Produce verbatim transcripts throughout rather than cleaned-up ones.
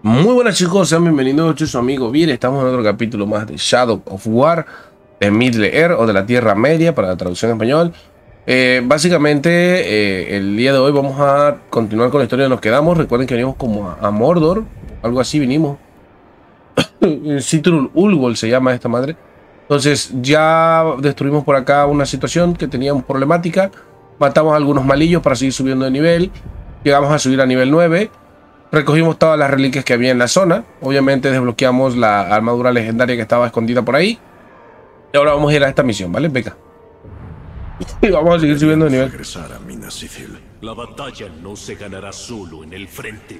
Muy buenas chicos, sean bienvenidos, yo soy su amigo Vir. Estamos en otro capítulo más de Shadow of War, de Middle Earth o de la Tierra Media para la traducción en español. eh, Básicamente eh, el día de hoy vamos a continuar con la historia donde nos quedamos. Recuerden que venimos como a, a Mordor, algo así vinimos. Cithul Ulgol se llama esta madre. Entonces ya destruimos por acá una situación que teníamos problemática. Matamos a algunos malillos para seguir subiendo de nivel. Llegamos a subir a nivel nueve. Recogimos todas las reliquias que había en la zona. Obviamente desbloqueamos la armadura legendaria que estaba escondida por ahí. Y ahora vamos a ir a esta misión, ¿vale? Venga. Y vamos a seguir subiendo de nivel. Regresar a Minas Ithil. La batalla no se ganará solo en el frente.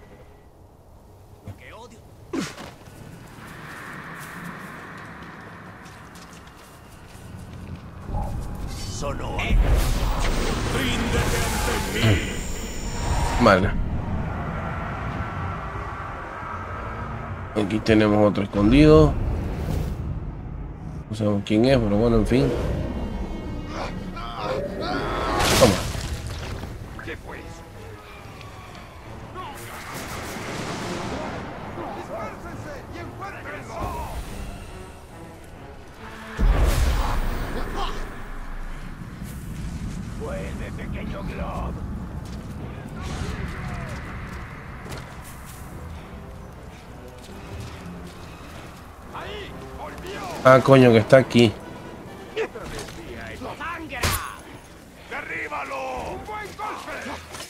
Solo ríndete ante mí. Vale. Aquí tenemos otro escondido. No sabemos quién es, pero bueno, en fin. Toma. ¿Qué fue eso? ¡Esfuércense y encuéntrenlo! ¡Vuelve, pequeño Glob! ¡Ahí! ¡Volvió! Ah, coño, que está aquí. ¡Derríbalo! ¡Un buen golpe!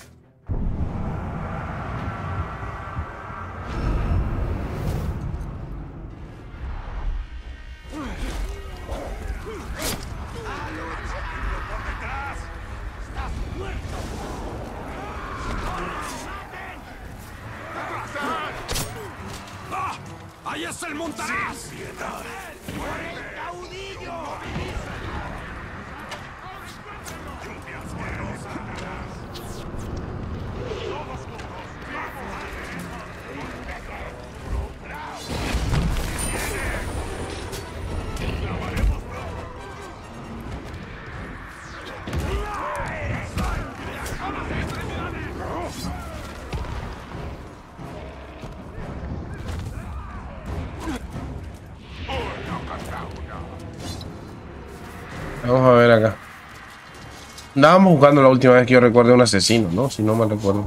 ¡Ah! ¡Ahí está el montaraz! ¡El caudillo! Vamos a ver acá. Andábamos buscando la última vez que yo recuerdo un asesino, ¿no? Si no me recuerdo.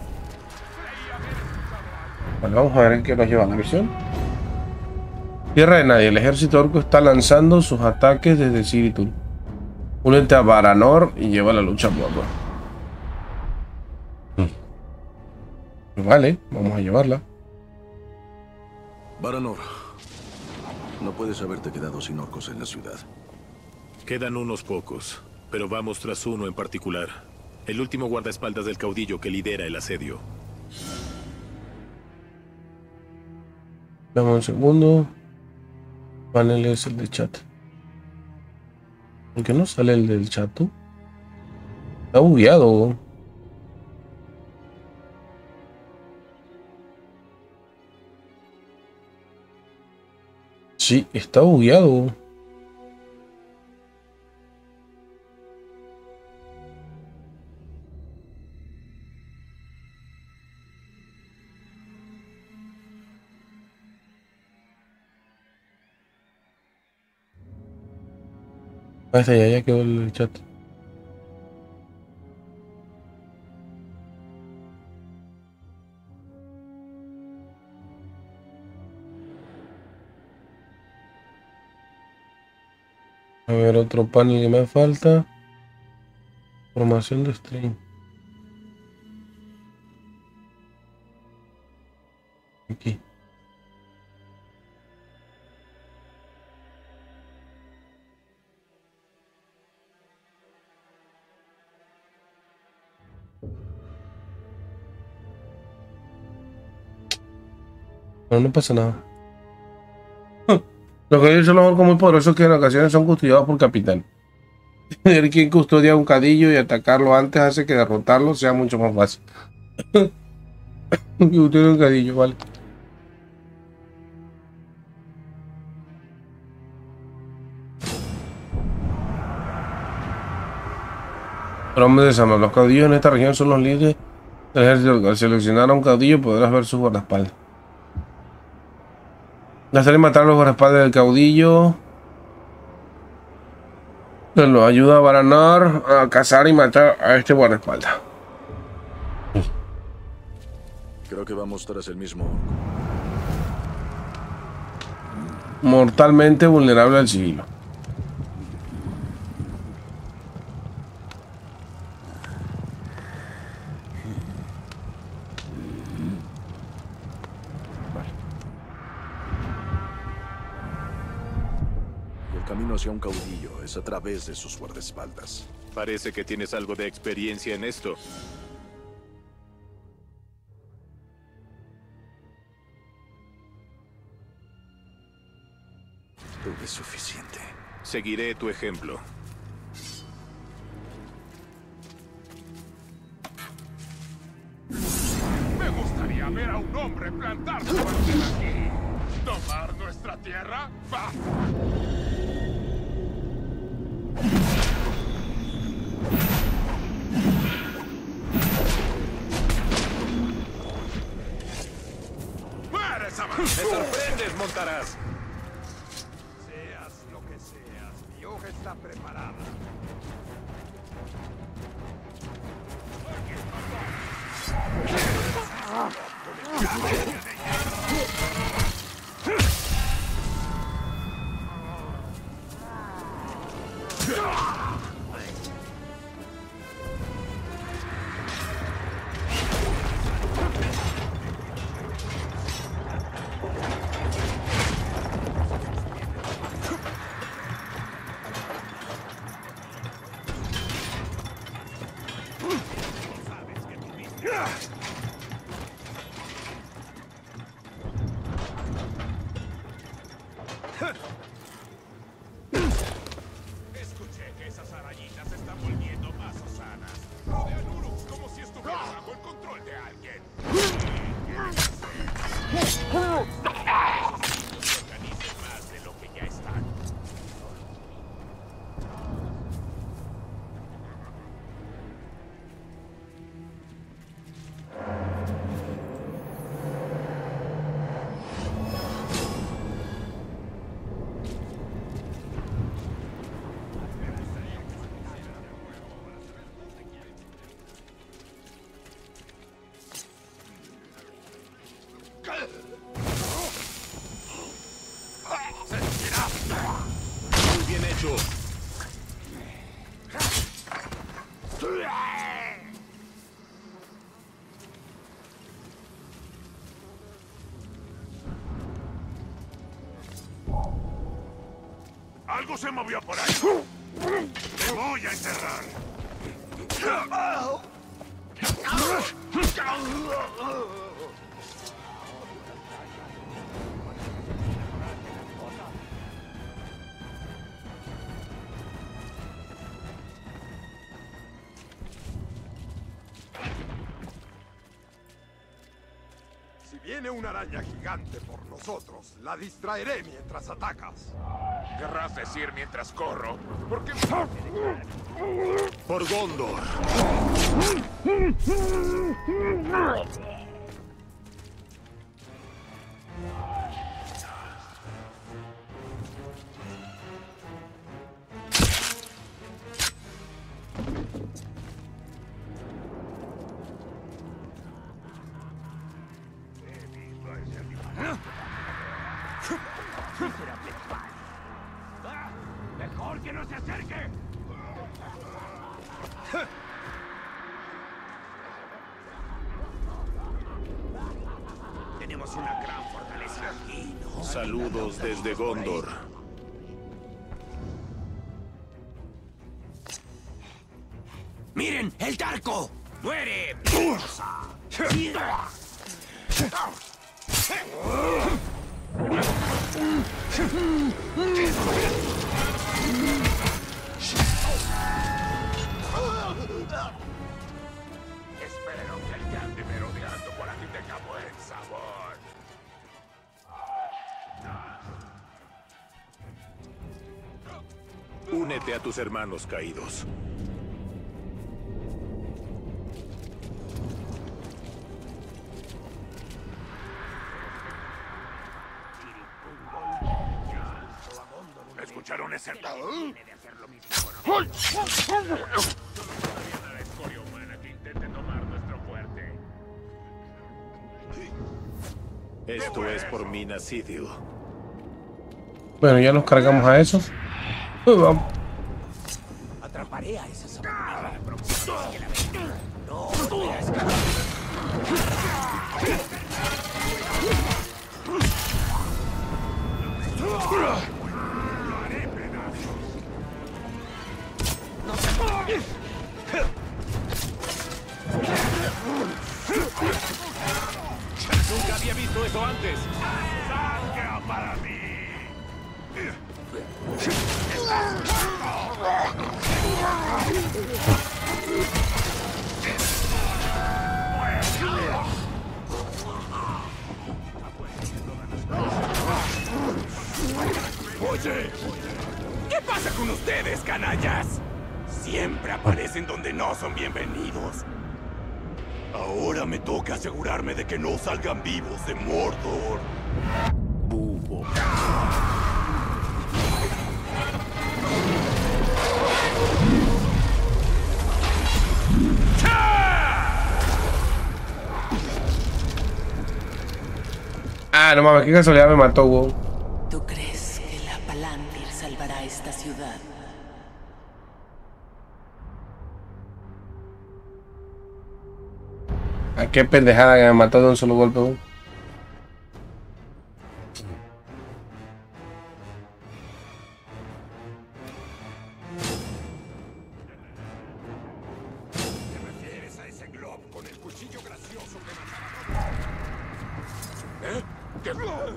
Vale, vamos a ver en qué nos lleva la misión. Tierra de nadie. El ejército orco está lanzando sus ataques desde Cithul. Únete a Varanor y lleva la lucha mutua. Vale, vamos a llevarla. Varanor, no puedes haberte quedado sin orcos en la ciudad. Quedan unos pocos, pero vamos tras uno en particular. El último guardaespaldas del caudillo que lidera el asedio. Dame un segundo. Panel es el de chat. ¿Por qué no sale el del chat? Está bugueado. Sí, está bugueado. Ahí está, ya, ya quedó el chat. A ver, otro panel que me falta. Formación de stream. Aquí. No, no pasa nada. Los caudillos son los orcos muy poderosos que en ocasiones son custodiados por capitán. Tener quien custodia un cadillo y atacarlo antes hace que derrotarlo sea mucho más fácil. Y usted un cadillo, vale. Pero hombre de Sama, los caudillos en esta región son los líderes del ejército. Al seleccionar a un caudillo podrás ver su guardaespaldas. Gastar en matar a los guardaespaldas del caudillo. Nos ayuda a Baranar a cazar y matar a este guardaespaldas. Creo que vamos tras el mismo. Mortalmente vulnerable al sigilo. El camino hacia un caudillo es a través de sus guardaespaldas. Parece que tienes algo de experiencia en esto. Es suficiente. Seguiré tu ejemplo. Me gustaría ver a un hombre plantar su bandera aquí. ¿Tomar nuestra tierra? ¡Va! ¡Mueres, Abajo! ¡Me sorprendes, Montaraz! Seas lo que seas, mi hoja está preparada. Escuché que esas arañitas se están volviendo más osanas. Rodean Urux como si estuvieran bajo el control de alguien. Organicen más de lo que ya están. Muy bien hecho. Algo se movió por ahí. Te voy a enterrar. Si viene una araña gigante por nosotros, la distraeré mientras atacas. Querrás decir mientras corro, porque... Por Gondor. ¡Mejor que no se acerque! Tenemos una gran fortaleza aquí, ¿no? Saludos desde Gondor. ¡Miren! ¡El Tarco! ¡Muere! Espero que el que ande merodeando por aquí tenga buen sabor. Únete a tus hermanos caídos. escucharon ese... Esto es por Minas Ithil. Bueno, ya nos cargamos a eso. Uy, vamos. Atraparé a esa sabanera la próxima vez que la vea. No volverá a escapar. Nunca había visto eso antes. ¡Sangre para mí! Oye, ¿qué pasa con ustedes, canallas? Siempre aparecen donde no son bienvenidos. Ahora me toca asegurarme de que no salgan vivos de Mordor. Bubo. Ah, no mames, qué casualidad me mató, wow. ¿Tú crees que la Palantir salvará esta ciudad? Ah, qué pendejada que me mató de un solo golpe, wow. ¿Te refieres a ese glob con el cuchillo gracioso que mataba? ¿Eh? ¿Qué?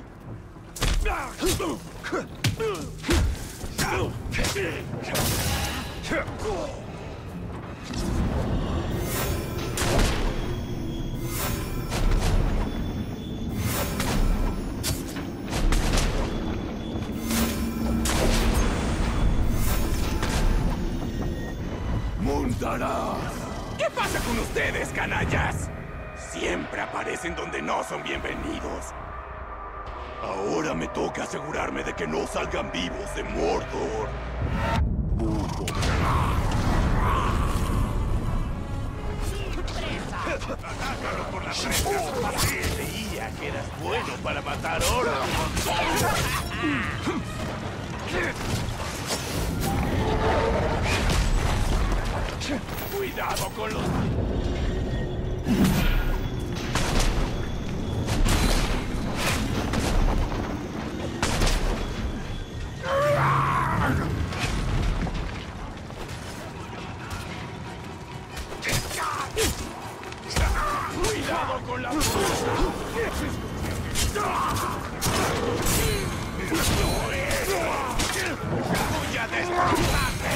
¡Mundaras! ¿Qué pasa con ustedes, canallas? Siempre aparecen donde no son bienvenidos. Ahora me toca asegurarme de que no salgan vivos de Mordor. Bubo. ¡Atácalo por la presa! Creía que eras bueno para matar oro. Cuidado con los... Cuidado con la... Voy a destrozarte.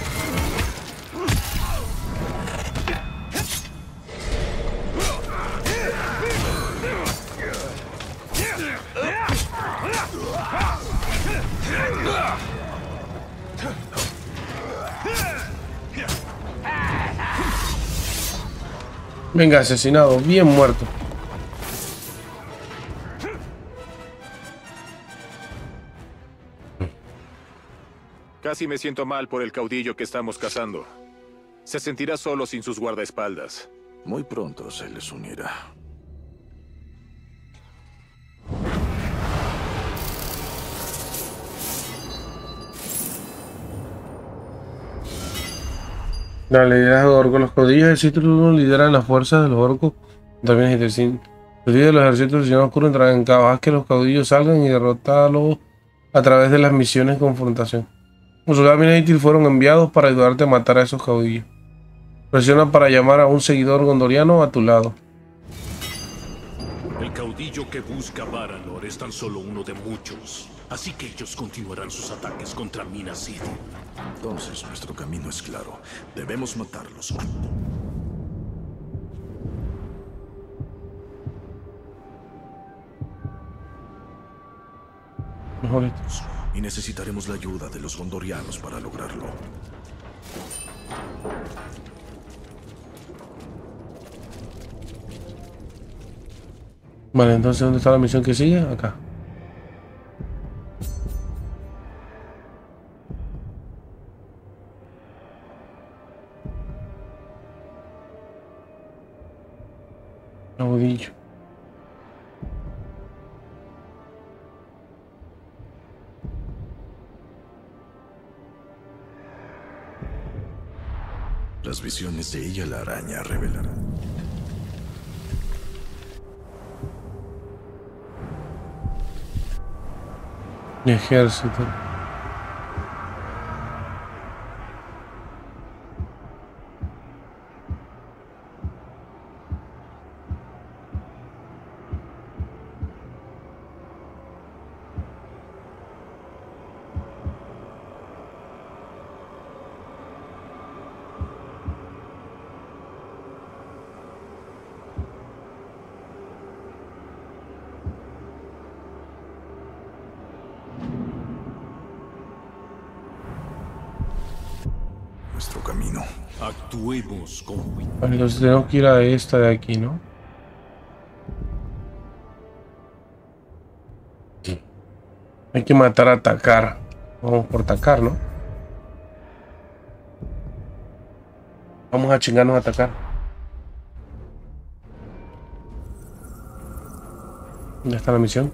Venga, asesinado, bien muerto. Casi me siento mal por el caudillo que estamos cazando. Se sentirá solo sin sus guardaespaldas. Muy pronto se les unirá. La liderazgo de orcos. Los caudillos del Citro uno lideran las fuerzas de los orcos. También es decir, los líderes de los ejércitos del Señor Oscuro entrarán en caos. Haz que los caudillos salgan y derrotarlos a través de las misiones de confrontación. Los soldados de Minas Ithil fueron enviados para ayudarte a matar a esos caudillos. Presiona para llamar a un seguidor gondoriano a tu lado. El caudillo que busca Varanor es tan solo uno de muchos. Así que ellos continuarán sus ataques contra Minas Ithil. Entonces nuestro camino es claro. Debemos matarlos. Mejor estos. Y necesitaremos la ayuda de los gondorianos para lograrlo. Vale, entonces ¿dónde está la misión que sigue? Acá. Las visiones de ella la araña revelarán. Ejército. Nuestro camino. Actuemos con cuidado. Vale, entonces tenemos que ir a esta de aquí, ¿no? Hay que matar a atacar. Vamos por atacar, ¿no? Vamos a chingarnos a atacar. ¿Dónde está la misión?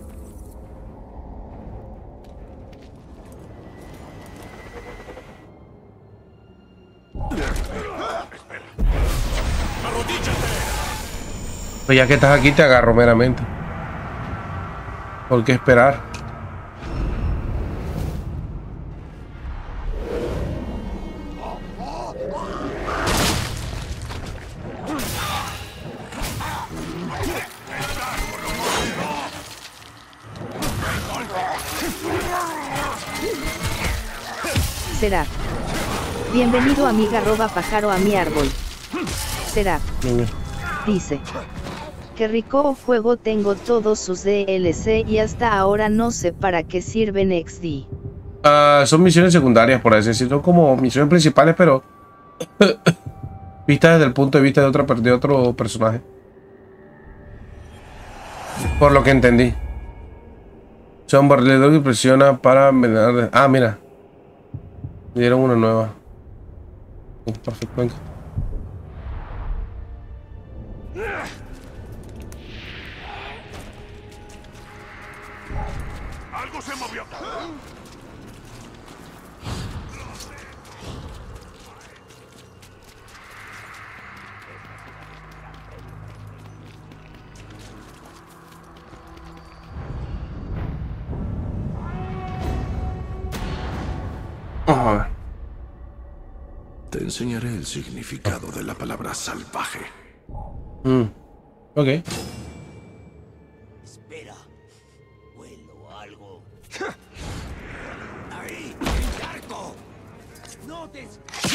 Pues ya que estás aquí te agarro meramente. ¿Por qué esperar? Será. Bienvenido amiga arroba pájaro a mi árbol. Será. Dice. Qué rico juego, tengo todos sus D L C y hasta ahora no sé para qué sirven X D. Uh, son misiones secundarias, por así decirlo, son como misiones principales, pero vistas desde el punto de vista de otro, de otro personaje. Por lo que entendí. Son barrileros y presiona para envenenar. Ah, mira. Me dieron una nueva. Perfecto, venga. Algo se movió. Vamos a ver. Te enseñaré el significado de la palabra salvaje. Mm. Ok. Espera. Huelo algo. ¡Ahí! ¡El charco! ¡No te...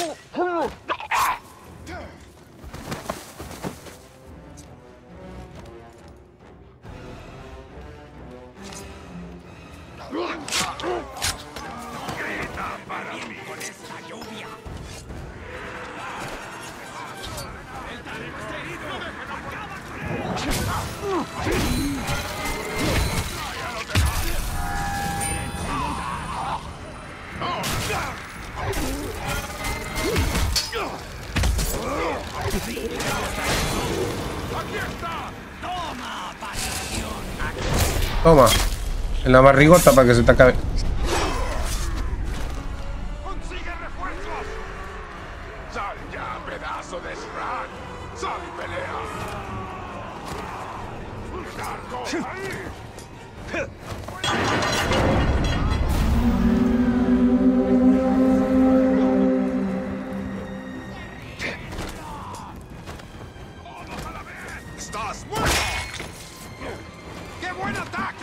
Toma. En la barrigota para que se te acabe. ¡Consigue refuerzos! ¡Sal ya, pedazo de Shrek! ¡Sal y pelea! ¡Charco, ahí! ¡Estás muerto! ¡Qué buen ataque!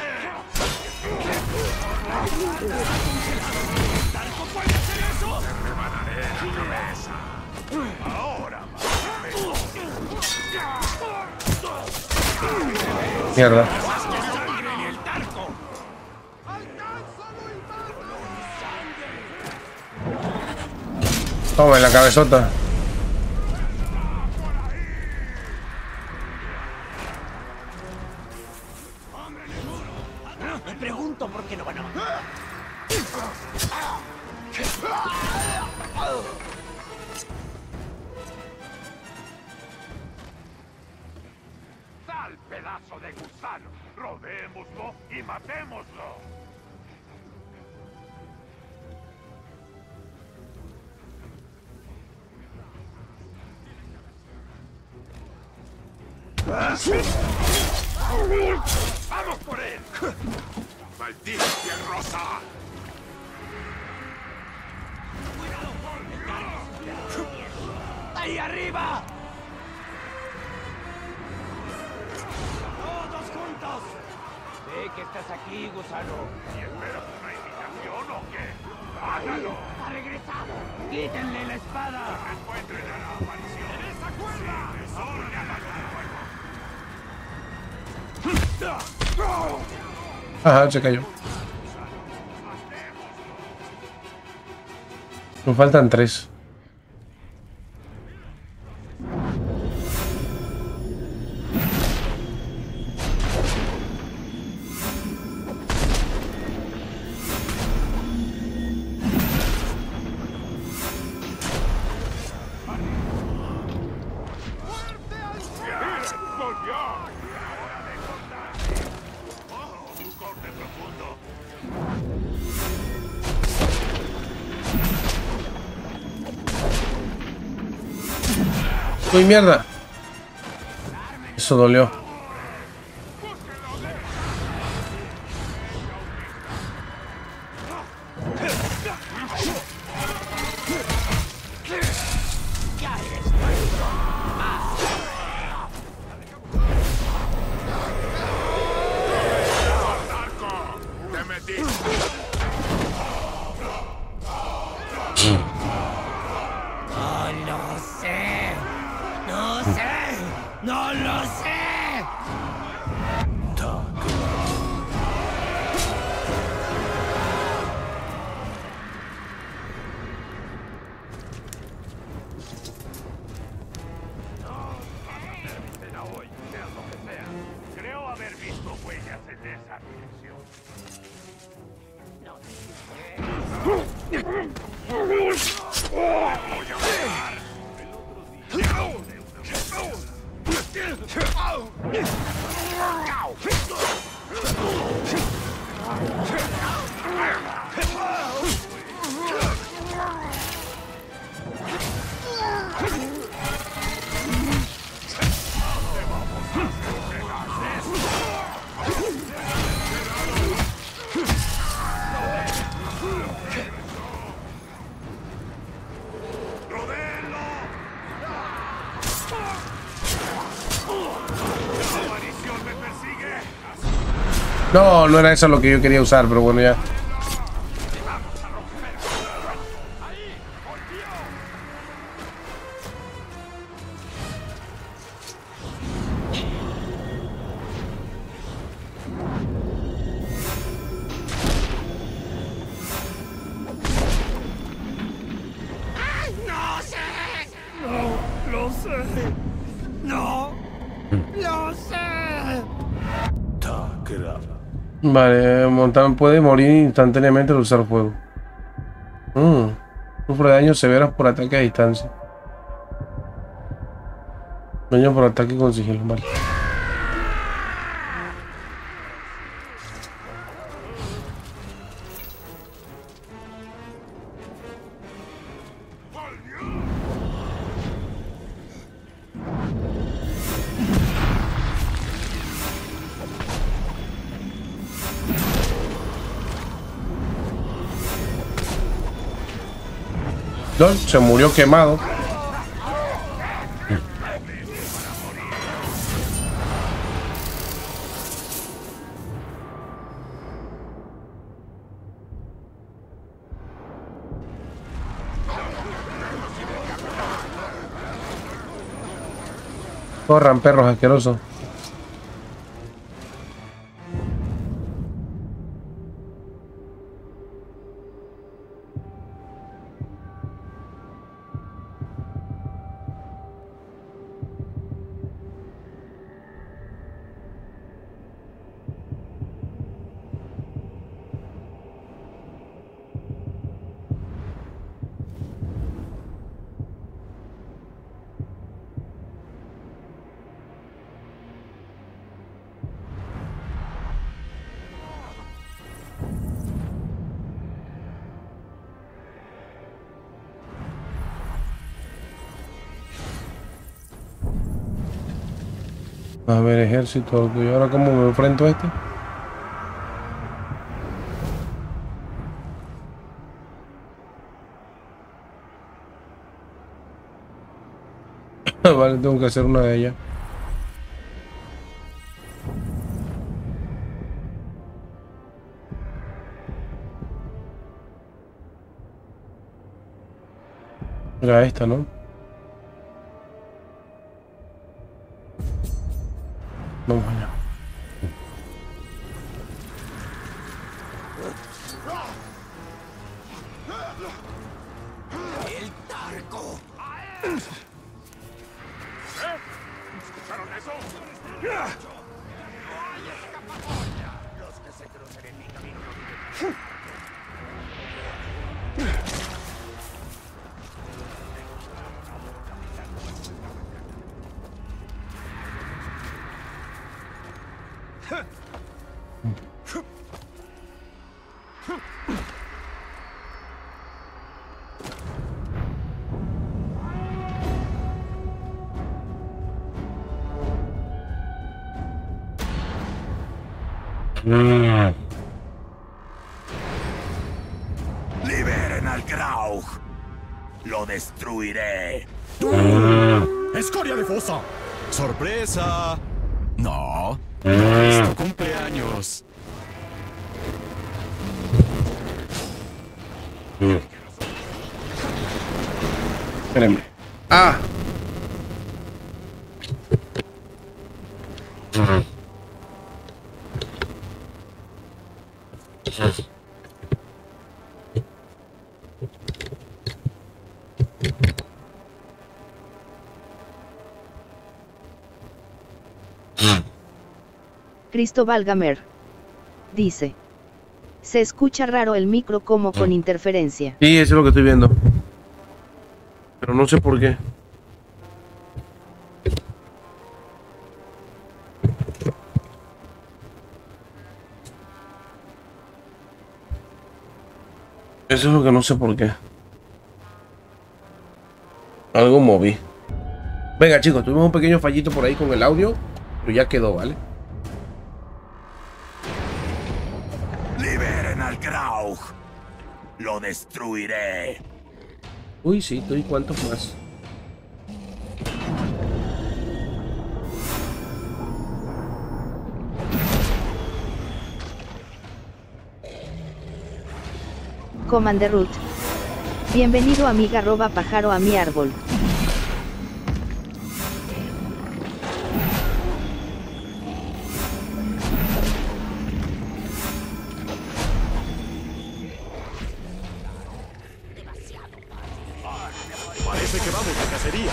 ¿Tarco puede hacer eso? Te rebanaré la cabeza. Ahora, Mierda. Toma en la cabezota. Me pregunto por qué no van a... ¡Sal, pedazo de gusano! ¡Rodémoslo y matémoslo! ¡Vamos por él! ¡Maldita piel rosa! ¡Ahí arriba! ¡Todos juntos! Sé que estás aquí, gusano. ¿Y esperas una invitación o qué? ¡Hágalo! ¡Ha regresado! ¡Quítenle la espada! ¡Encuentren a la aparición! ¡En esa cuerda! ¡Sí, Ajá, se cayó. Nos faltan tres. ¡Uy, mierda! Eso dolió. No, no era eso lo que yo quería usar, pero bueno, ya. Vale, Montan puede morir instantáneamente al usar fuego. Mm. Sufre daños severos por ataque a distancia. Daño por ataque con sigilo, vale. Lol, se murió quemado. Corran, perros asquerosos. A ver, ejército. ¿Y ahora cómo me enfrento a este? Vale, tengo que hacer una de ellas. Era esta, ¿no? Vamos allá. ¡El Tarco! ¿Escucharon eso? ¡No hay escapatoria! Los que se crucen en mi camino no viven. ¡Liberen al Graug! ¡Lo destruiré! ¡Escoria de fosa! ¡Sorpresa! No. ¡Es tu cumpleaños! Espérenme. ¡Ah! Cristóbal Gamer dice: se escucha raro el micro como con interferencia. Sí, eso es lo que estoy viendo. Pero no sé por qué. Eso es lo que no sé por qué. Algo moví. Venga, chicos, tuvimos un pequeño fallito por ahí con el audio, pero ya quedó, ¿vale? ¡Liberen al Graug! ¡Lo destruiré! Uy, sí, ¿y cuántos más? Commander Root. Bienvenido amiga arroba pájaro a mi árbol. Parece que vamos de cacería.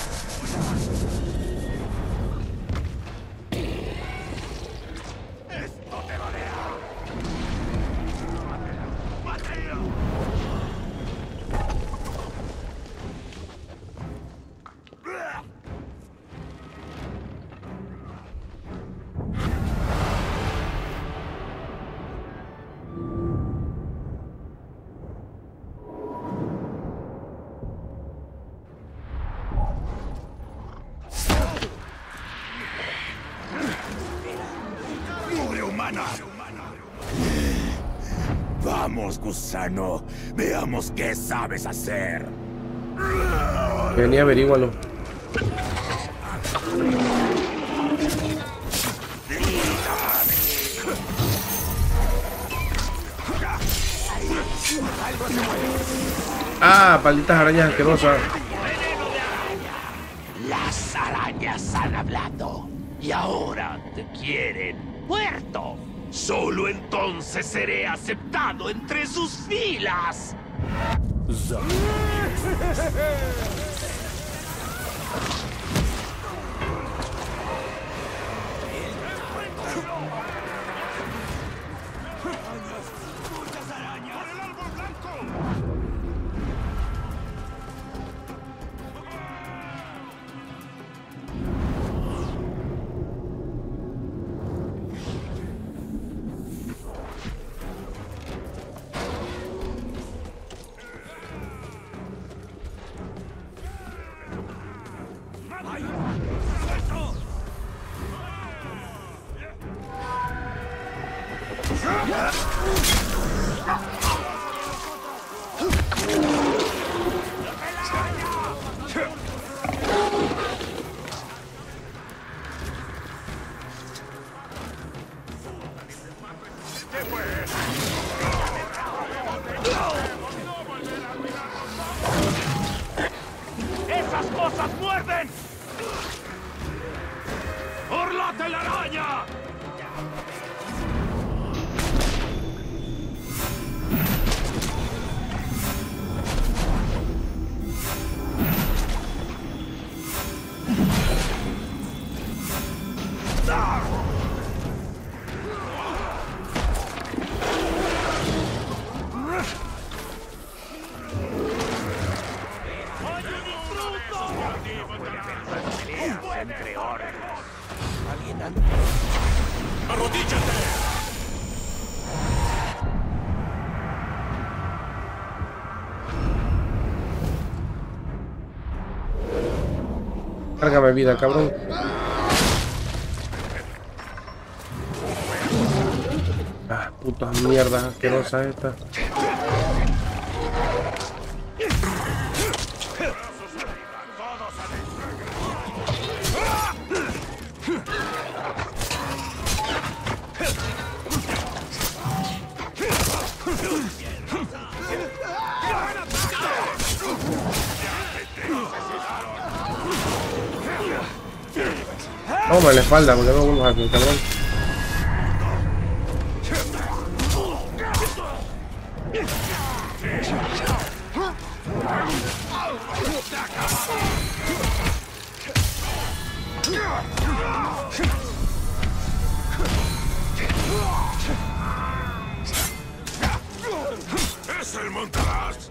Vamos, gusano. Veamos qué sabes hacer. Vení, averígualo. Ah, palditas arañas asquerosas. Las arañas han hablado y ahora te quieren muerto. Solo entonces seré aceptado entre sus filas. ¡Esas cosas muerden! ¡Orla telaraña! ¡Arrodíllate! Cárgame vida, cabrón. Ah, putas mierdas asquerosas estas. Toma en la espalda, porque no vuelvas a hacer, cabrón. ¡Es el Montaraz!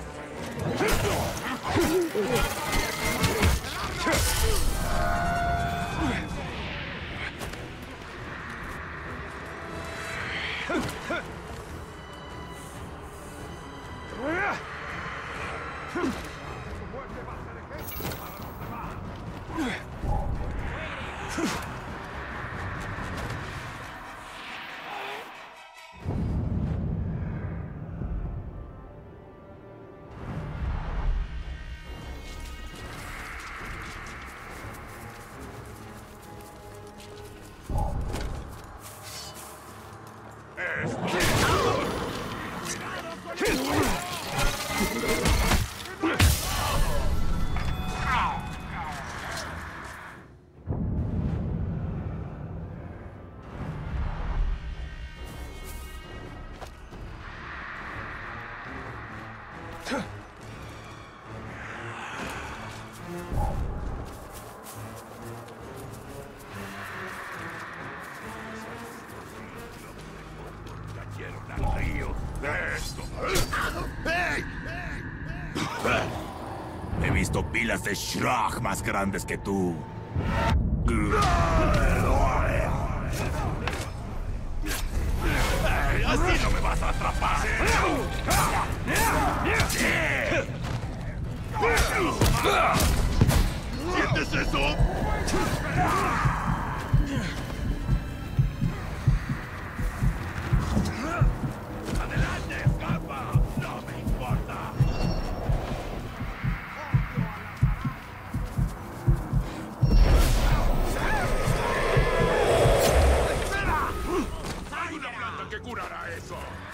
He visto pilas de Shrag más grandes que tú. Así no me vas a atrapar. ¿Sientes eso? ¡Adelante, escapa! ¡No me importa! ¡Hay una planta que curará eso!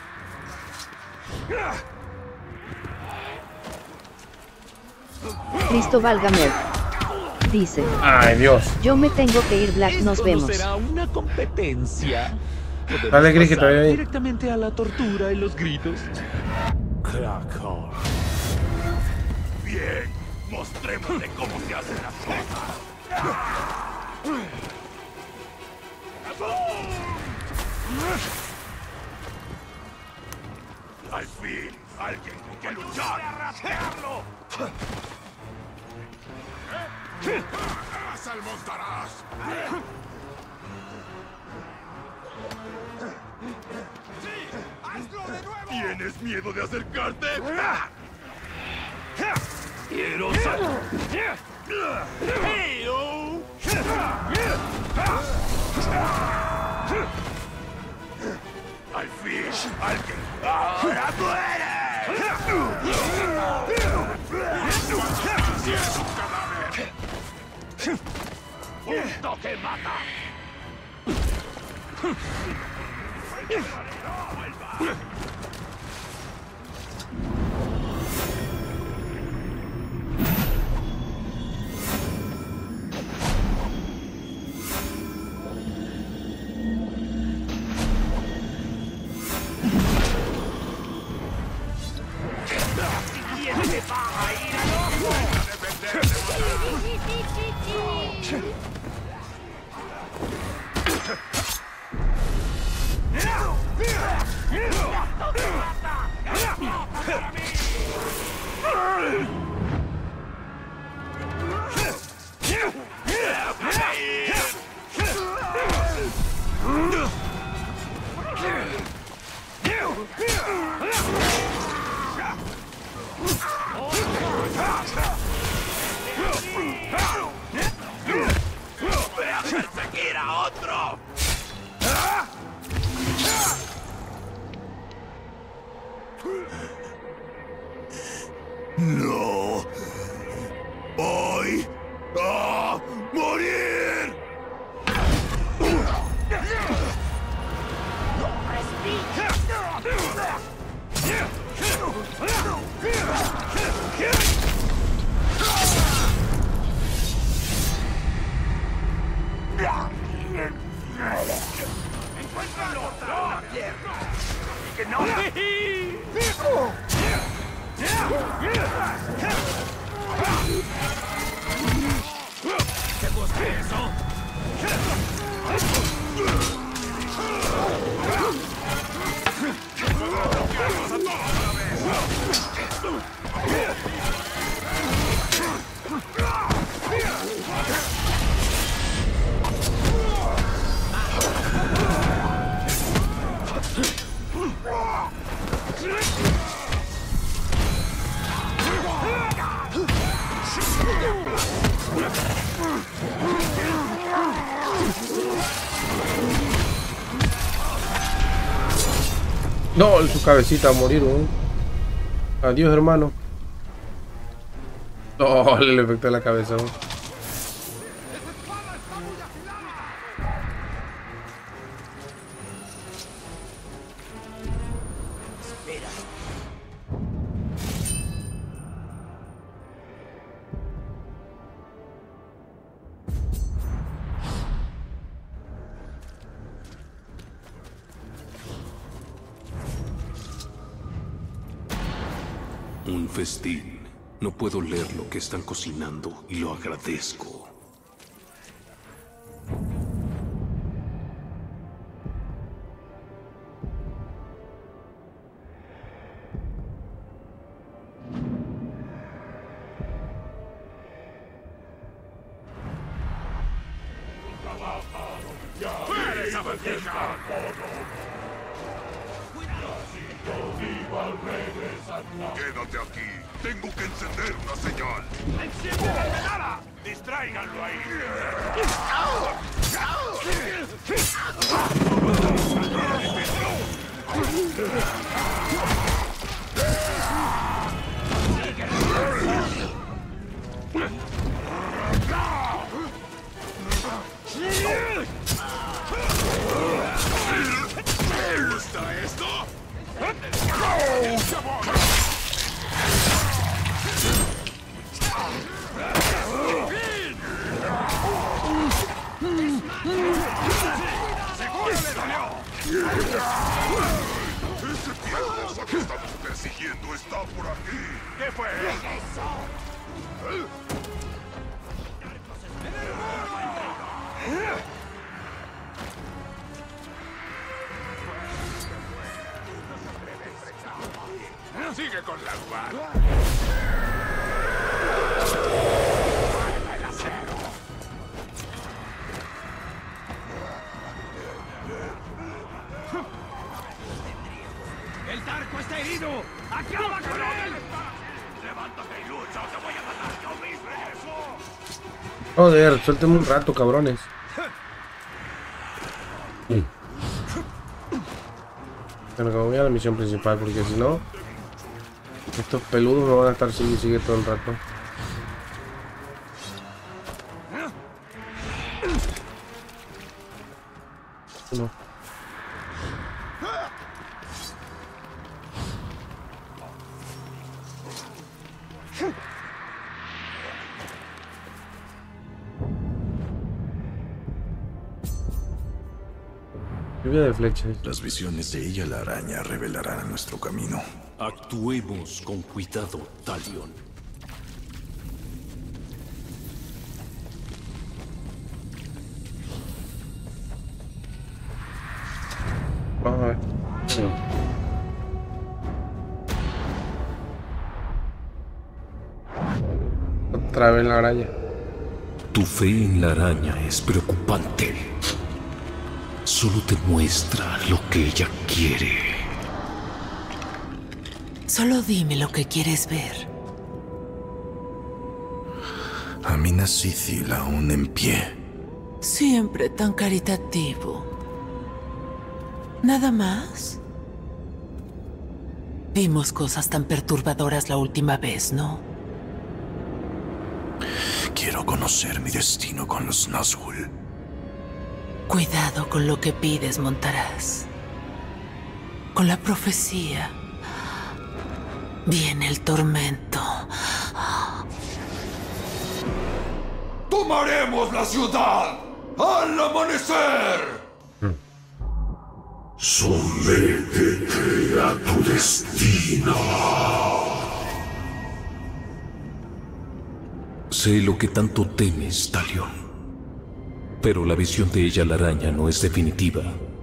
Cristo válgame. Dice. Ay, Dios. Yo me tengo que ir, Black, nos Esto vemos. no será una competencia. Podemos Dale, Gris, que pasar todavía hay. directamente a la tortura y los gritos. Krakow. Bien, mostrémosle cómo se hacen las cosas. Al fin, alguien con que luchar. ¡Arrastrarlo! ¡Haz al Montaraz! ¡Sí! ¡Hazlo de nuevo! ¿Tienes miedo de acercarte? ¡Quiero salir! Al fin, alguien ahora muere. ¡Es un cadáver! ¡Un toque mata! ¡Perseguir a otro! ¡No! ¡Voy a morir! ¡Encuéntralo! ¡No! ¡Que no! ¿Qué busca eso? No, su cabecita a morir, ¿no? Adiós, hermano. No, le afectó la cabeza, ¿no? Un festín. No puedo leer lo que están cocinando y lo agradezco. ¡Eres abandeja! Quédate aquí. Tengo que encender una señal. ¡Enciende la velada! ¡Distráiganlo ahí! ¿Te gusta esto? Ese piadoso que estamos persiguiendo está por aquí. ¿Qué fue eso? Sigue con la guardia. ¡El Tarco está herido! ¡Acaba con él! ¡Levántate y lucha o te voy a matar yo mismo! ¡Eso! Joder, suéltenme un rato, cabrones. Bueno, como voy a la misión principal, porque si no, estos peludos me van a estar siguiendo sigue todo el rato. No. Lluvia de flechas. Las visiones de ella, la araña, revelarán nuestro camino. Actuemos con cuidado, Talion. Vamos a ver. Sí. Otra vez la araña. Tu fe en la araña es preocupante. Solo te muestra lo que ella quiere. Solo dime lo que quieres ver. Amina Sithil aún en pie. Siempre tan caritativo. ¿Nada más? Vimos cosas tan perturbadoras la última vez, ¿no? Quiero conocer mi destino con los Nazgûl. Cuidado con lo que pides, Montaraz. Con la profecía viene el tormento. ¡Tomaremos la ciudad al amanecer! Sométete a tu destino. Sé lo que tanto temes, Talion. Pero la visión de ella, la araña, no es definitiva.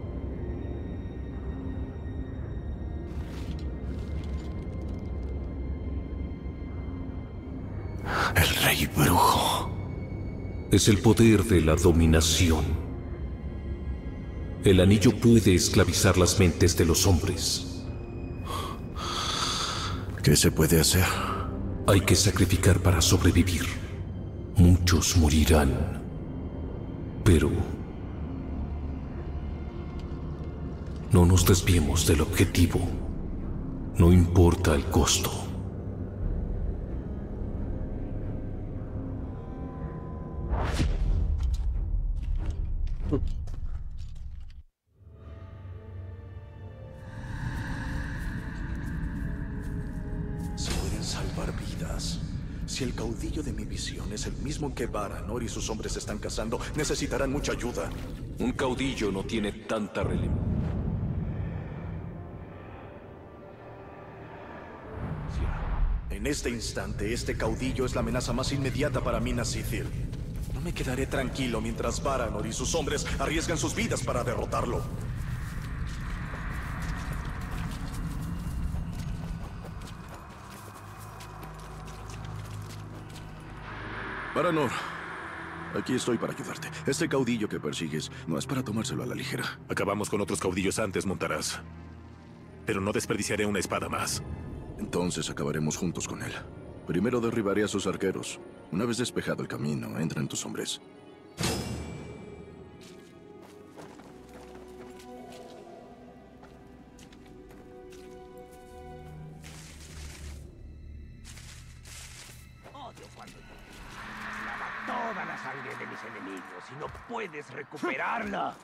El rey brujo. Es el poder de la dominación. El anillo puede esclavizar las mentes de los hombres. ¿Qué se puede hacer? Hay que sacrificar para sobrevivir. Muchos morirán. Pero no nos desviemos del objetivo. No importa el costo. Se pueden salvar vidas. Si el caudillo de mi visión es el mismo que Baranor y sus hombres están cazando, necesitarán mucha ayuda. Un caudillo no tiene tanta relevancia. En este instante, este caudillo es la amenaza más inmediata para Minas Sithil. No me quedaré tranquilo mientras Baranor y sus hombres arriesgan sus vidas para derrotarlo. Baranor, aquí estoy para ayudarte. Este caudillo que persigues no es para tomárselo a la ligera. Acabamos con otros caudillos antes, Montaraz. Pero no desperdiciaré una espada más. Entonces acabaremos juntos con él. Primero derribaré a sus arqueros. Una vez despejado el camino, entra en tus hombres. Odio cuando lava toda la sangre de mis enemigos y no puedes recuperarla.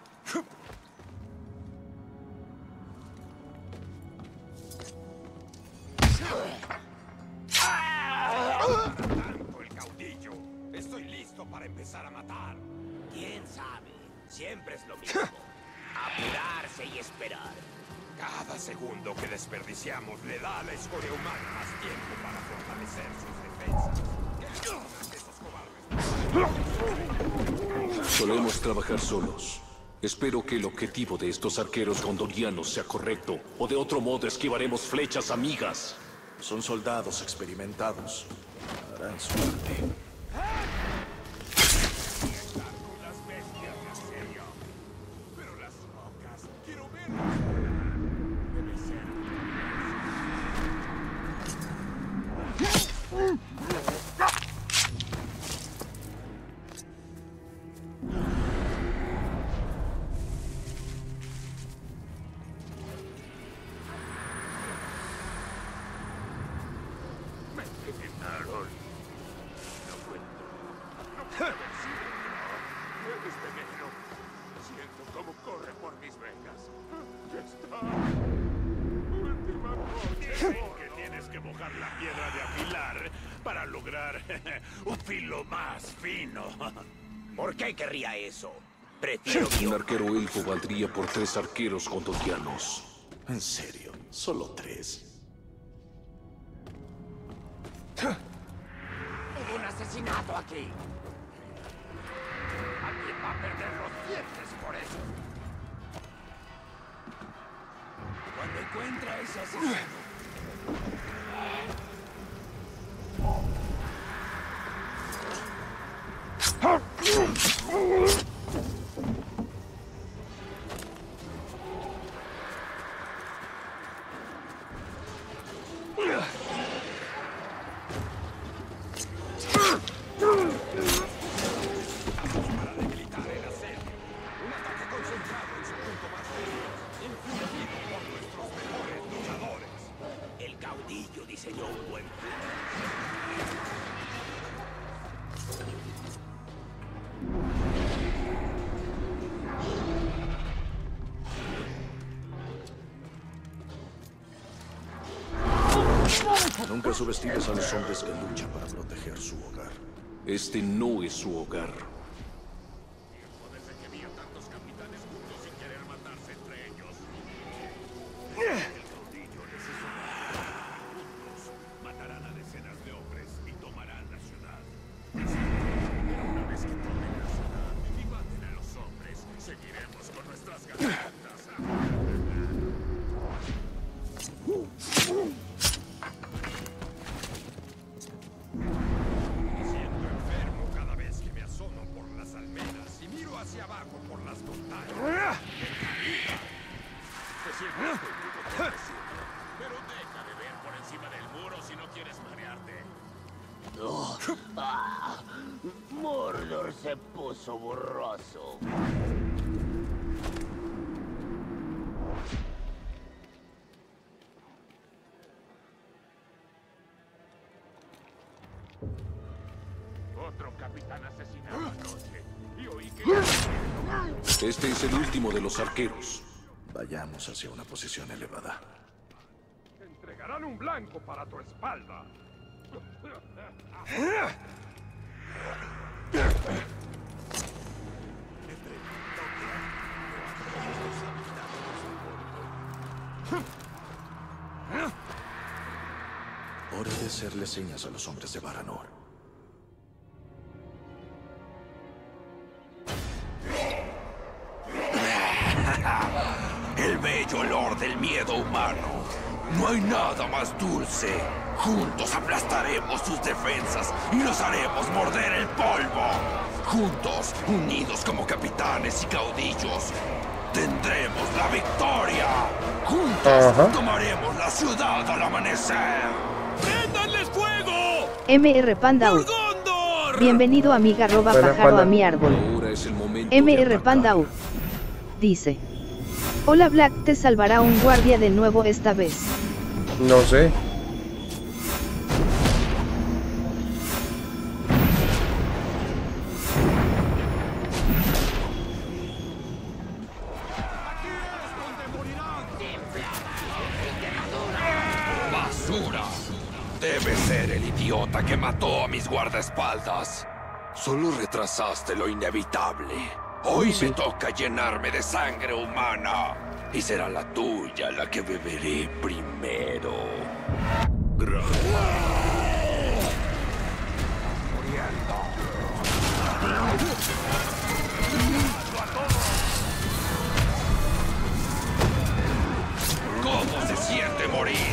Tanto el caudillo. Estoy listo para empezar a matar. ¿Quién sabe? Siempre es lo mismo. Apurarse y esperar. Cada segundo que desperdiciamos le da a la escoria humana más tiempo para fortalecer sus defensas. Esos cobardes. Solemos trabajar solos. Espero que el objetivo de estos arqueros gondorianos sea correcto, o de otro modo esquivaremos flechas amigas. Son soldados experimentados. Harán su parte. Con las bestias de Asedio. Pero las rocas, quiero ver. Debe ser. usar la piedra de afilar para lograr un filo más fino. ¿Por qué querría eso? Prefiero Un arquero elfo valdría por tres arqueros gondorianos. En serio, solo tres. Hubo un asesinato aquí. Alguien va a perder los dientes por eso. Cuando encuentra a ese asesino. Nunca subestimes a los hombres que luchan para proteger su hogar. Este no es su hogar. Desde que vi a tantos capitanes juntos sin querer matarse entre ellos. El caudillo les hizo juntos. Matarán a decenas de hombres y tomarán la ciudad. Pero una vez que tomen la ciudad y maten a los hombres, seguiremos con nuestras gargantas. Pero deja de ver por encima del muro si no quieres marearte. Oh, ah, Mordor se puso borroso. Otro capitán asesinado anoche. Y oí que... Este es el último de los arqueros. Vayamos hacia una posición elevada. Te entregarán un blanco para tu espalda. Hora de hacerle señas a los hombres de Varanor. El bello olor del miedo humano. No hay nada más dulce. Juntos aplastaremos sus defensas y los haremos morder el polvo. Juntos, unidos como capitanes y caudillos, tendremos la victoria. Juntos Ajá. tomaremos la ciudad al amanecer. ¡Préndanles fuego! M R Panda U. ¡Gondor! Bienvenido amiga arroba Buenas, pájaro Panda. a mi árbol. Ahora es el momento de M R atacar. Panda U. Dice. Hola Black, te salvará un guardia de nuevo esta vez. No sé. ¡Basura! Debe ser el idiota que mató a mis guardaespaldas. Solo retrasaste lo inevitable. Hoy me toca llenarme de sangre humana. Y será la tuya la que beberé primero. ¿Cómo se siente morir?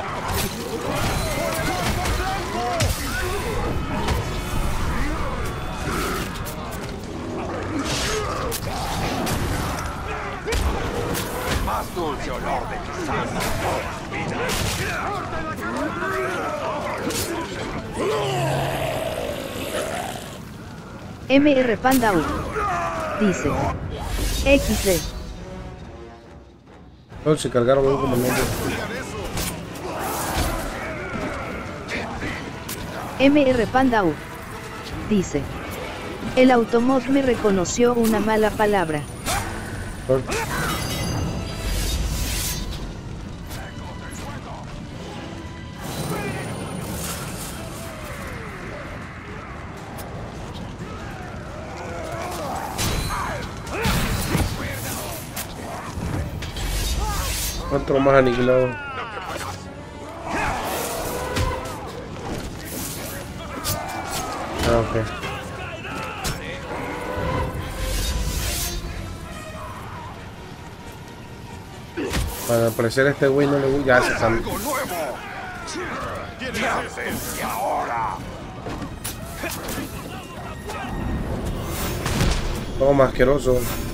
El más dulce olor de tu sangre. M R Panda U. Dice. equis de. No, se cargaron un comandante. M R Panda U. Dice. El automod me reconoció una mala palabra. Otro más aniquilado. Ah, ok. Para al parecer a este güey no le gusta. Ya se sale. Todo más asqueroso.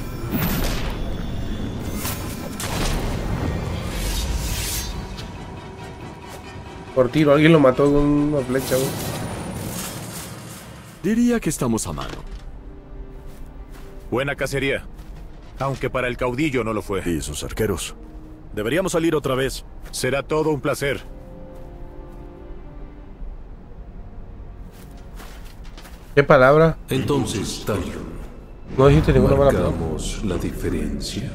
Por tiro, alguien lo mató con una flecha, güey. Diría que estamos a mano. Buena cacería. Aunque para el caudillo no lo fue. Y sus arqueros. Deberíamos salir otra vez. Será todo un placer. ¿Qué palabra? Entonces, Talion, No dijiste ninguna mala palabra. marcamos la diferencia.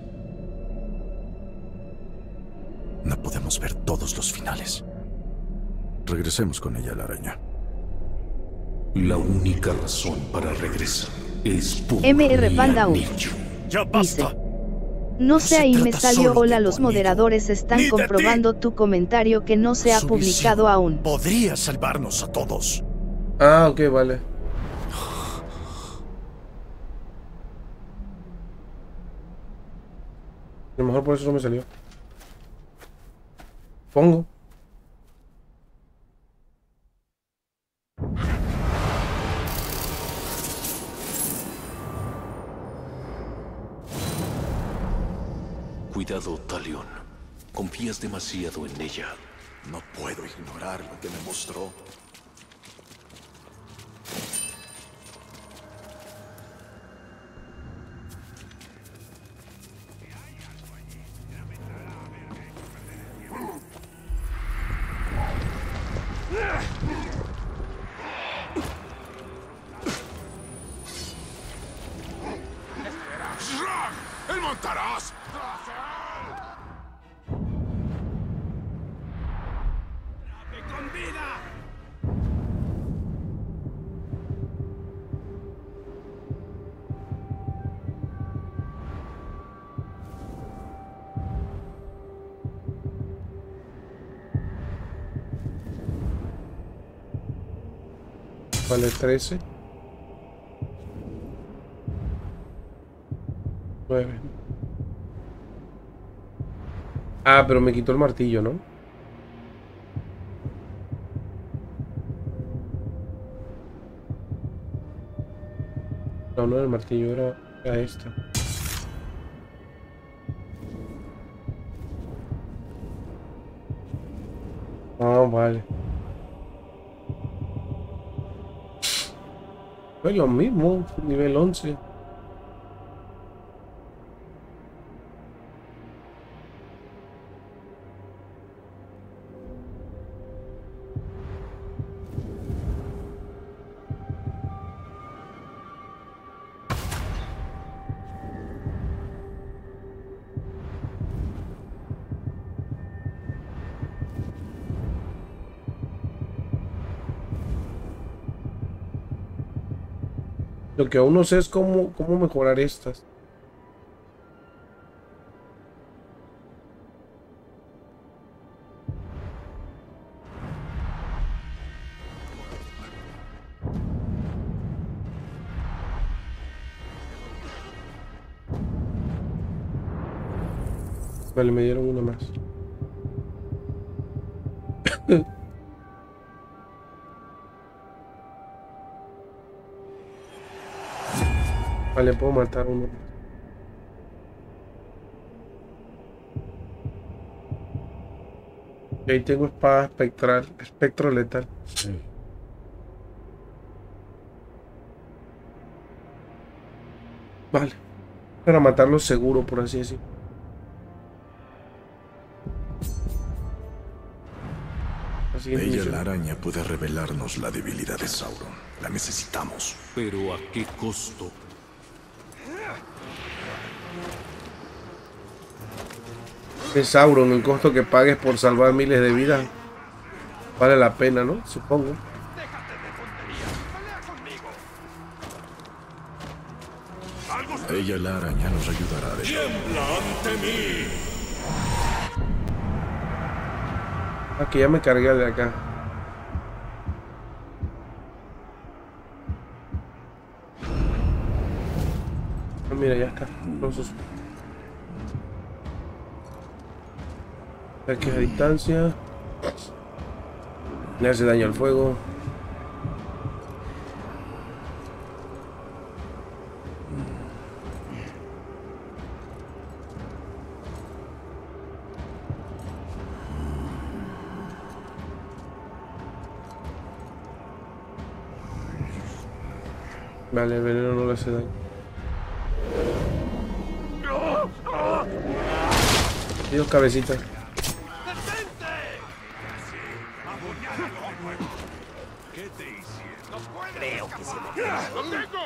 No podemos ver todos los finales. Regresemos con ella a la araña. La única razón para regresar es por M R mi Panda U. anillo. ¡Ya Dice. basta! No sé, se ahí me trata salió. solo Hola, de los tu amigo, moderadores ni están de comprobando ti. tu comentario que no se ha Su publicado visión aún. podría salvarnos a todos. Ah, ok, vale. A lo mejor por eso no me salió. Pongo. Cuidado, Talion. Confías demasiado en ella. No puedo ignorar lo que me mostró. ¡El montarás! ¡Con vida! Vale, trece. nueve. Ah, pero me quitó el martillo, ¿no? No, no era el martillo, era, era esta. Ah, vale. Es lo mismo, nivel once. Lo que aún no sé es cómo, cómo mejorar estas. Vale, me dieron una más. Vale, puedo matar uno. Y ahí tengo espada espectral, espectro letal. Sí. Vale. Para matarlo seguro, por así decirlo. Ella, la araña, puede revelarnos la debilidad de Sauron. La necesitamos. Pero ¿a qué costo? De Sauron, el costo que pagues por salvar miles de vidas vale la pena, ¿no? Supongo. Ella, la araña, nos ayudará a ¡Tiembla ante mí! Aquí ya me cargué de acá. Ah, mira, ya está. Entonces, aquí a distancia. Le hace daño al fuego. Vale, el veneno no le hace daño. Dios, cabecita. Creo que se me... ¡Lo tengo!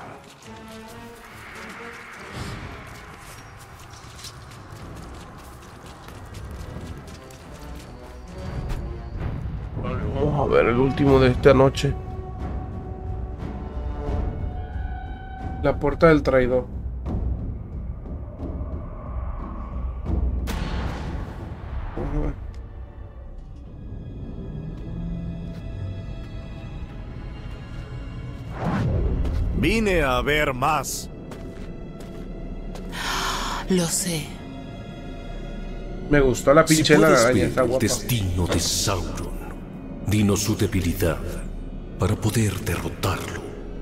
Vale, vamos a ver el último de esta noche. La puerta del traidor. Vine a ver más. Lo sé. Me gustó la pinche Si la puedes araña, ver está el guapa. destino de Sauron, dinos su debilidad para poder derrotarlo.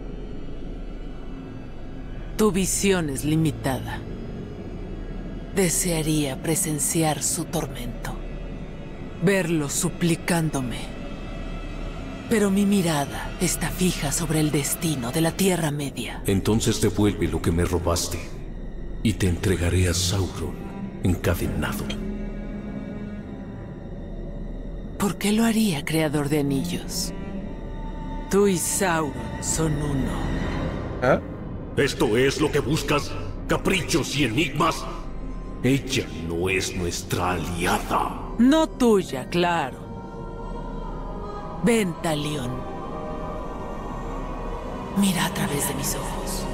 Tu visión es limitada. Desearía presenciar su tormento. Verlo suplicándome. Pero mi mirada está fija sobre el destino de la Tierra Media. Entonces devuelve lo que me robaste y te entregaré a Sauron encadenado. ¿Por qué lo haría, creador de anillos? Tú y Sauron son uno. ¿Ah? ¿Esto es lo que buscas? ¿Caprichos y enigmas? Ella no es nuestra aliada. No tuya, claro. Ven, Talión. Mira a través de mis ojos.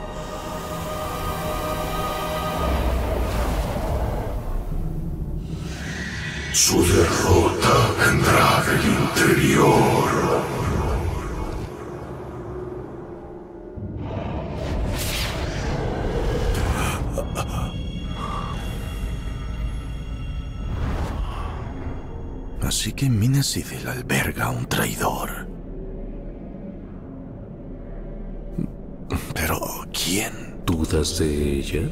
Su derrota vendrá del interior. Así que Minas Ithil alberga a un traidor. Pero, ¿quién? ¿Dudas de ella?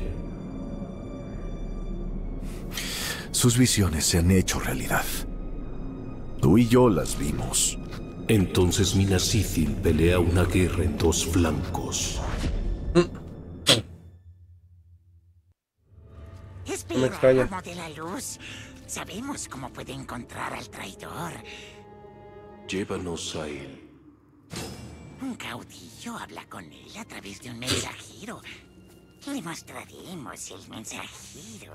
Sus visiones se han hecho realidad. Tú y yo las vimos. Entonces Minas Ithil pelea una guerra en dos flancos. Me extraña. Espera, amo de la luz. Sabemos cómo puede encontrar al traidor. Llévanos a él. Un caudillo habla con él a través de un mensajero. Le mostraremos el mensajero.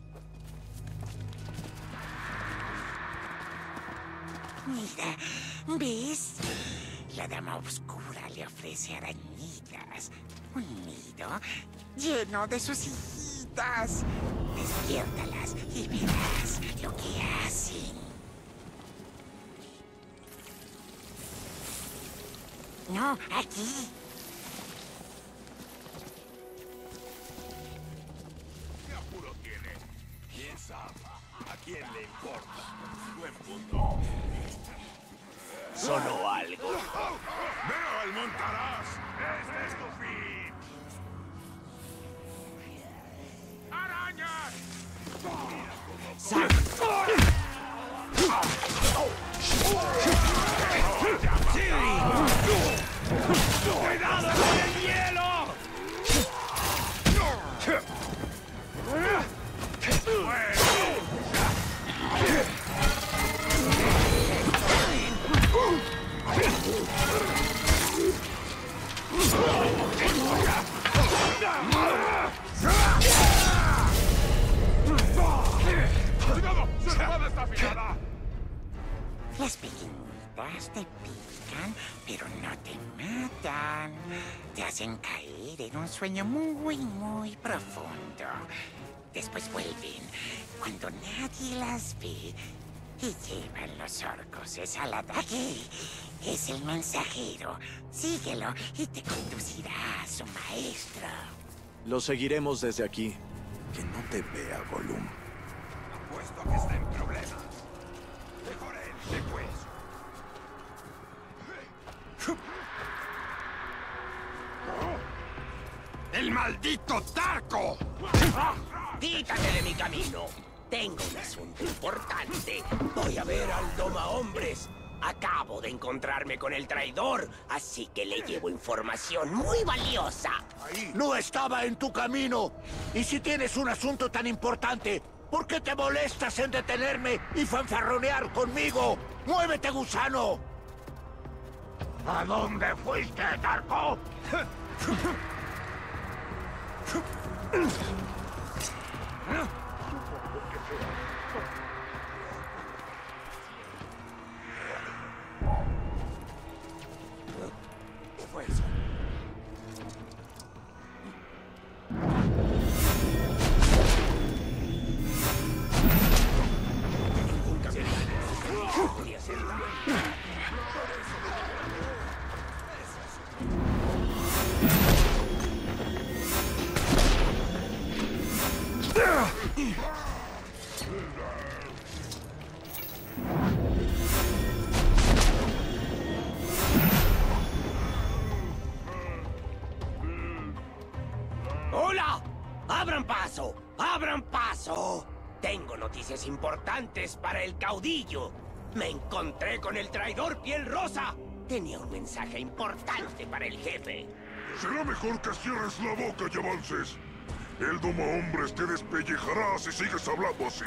Mira, ¿ves? La dama oscura le ofrece arañitas. Un nido lleno de sus hijitas. Despiértalas y verás lo que hacen. No, aquí. ¿Qué apuro tiene? ¿Quién sabe? ¿A quién le importa? Buen punto. Solo algo. ¡Veo al Montaraz! ¡Este es tu fin! ¡Arañas! ¡Cuidado con el hielo! ¡Cuidado! ¡Su espada está afilada! Las pequeñitas te pican, pero no te matan. Te hacen caer en un sueño muy, muy profundo. Después vuelven cuando nadie las ve Y llevan los orcos esa al ataque. Es el mensajero. Síguelo y te conducirá a su maestro. Lo seguiremos desde aquí. Que no te vea, Gollum. Apuesto a que está en problemas. Mejor él, después. ¡El maldito Tarco! ¡Quítate de mi camino! Tengo un asunto importante. Voy a ver al Doma Hombres. Acabo de encontrarme con el traidor, así que le llevo información muy valiosa. No estaba en tu camino. Y si tienes un asunto tan importante, ¿por qué te molestas en detenerme y fanfarronear conmigo? ¡Muévete, gusano! ¿A dónde fuiste, Tarco? ¡Hola! ¡Abran paso! ¡Abran paso! Tengo noticias importantes para el caudillo. Me encontré con el traidor Piel Rosa. Tenía un mensaje importante para el jefe. Será mejor que cierres la boca y avances. El Doma Hombres te despellejará si sigues hablando así.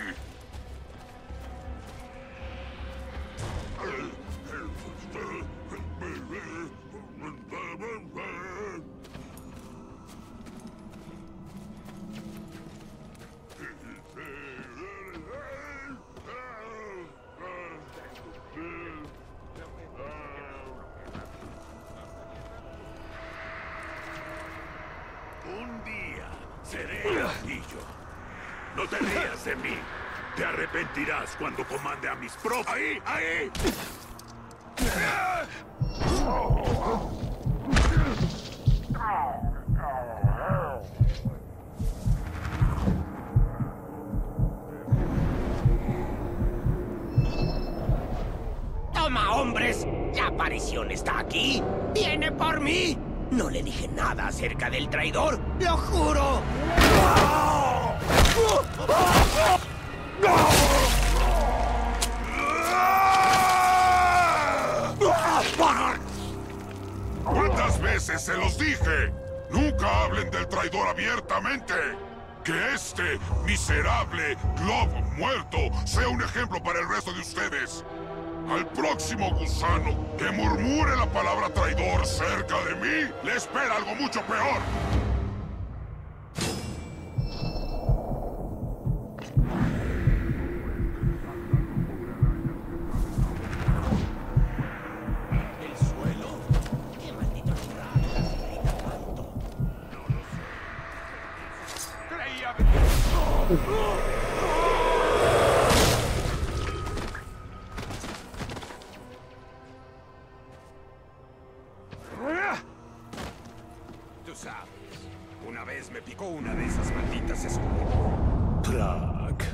Un día seré el caudillo. No te rías de mí. Te arrepentirás cuando comande a mis propios. ¡Ahí! ¡Ahí! ¡Toma, hombres! La aparición está aquí. ¡Viene por mí! No le dije nada acerca del traidor, ¡lo juro! ¿Cuántas veces se los dije? Nunca hablen del traidor abiertamente. Que este miserable Glob muerto sea un ejemplo para el resto de ustedes. Al próximo gusano que murmure la palabra traidor cerca de mí, le espera algo mucho peor. ¿El suelo? ¡Qué maldito ratas grita tanto! Creía... Tú sabes, una vez me picó una de esas malditas escuelas. Plague.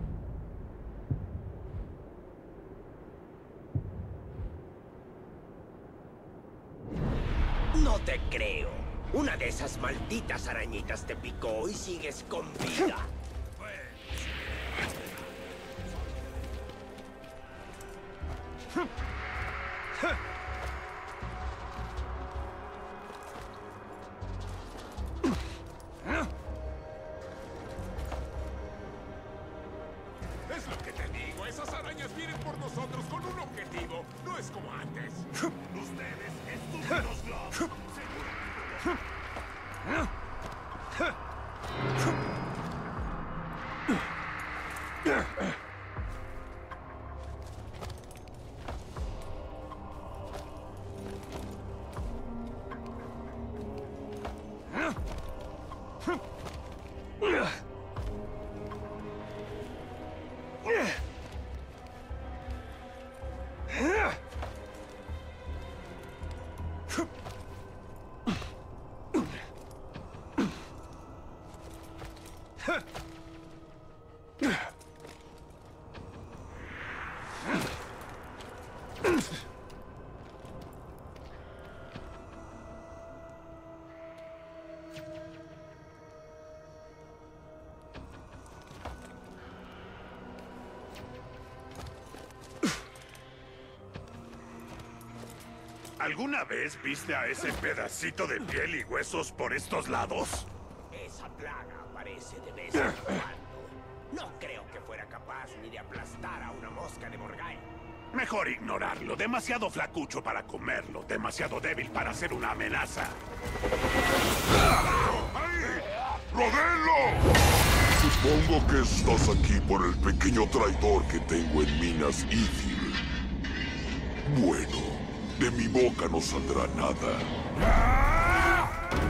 No te creo. Una de esas malditas arañitas te picó y sigues con vida. Es lo que te digo, esas arañas vienen por nosotros con un objetivo. No es como antes. Ustedes, estúpidos globos. ¿Alguna vez viste a ese pedacito de piel y huesos por estos lados? Esa plaga aparece de vez en cuando. No creo que fuera capaz ni de aplastar a una mosca de Morgai. Mejor ignorarlo. Demasiado flacucho para comerlo. Demasiado débil para ser una amenaza. ¡Ahí! ¡Rodéenlo! Supongo que estás aquí por el pequeño traidor que tengo en Minas Ithil. Bueno, de mi boca no saldrá nada.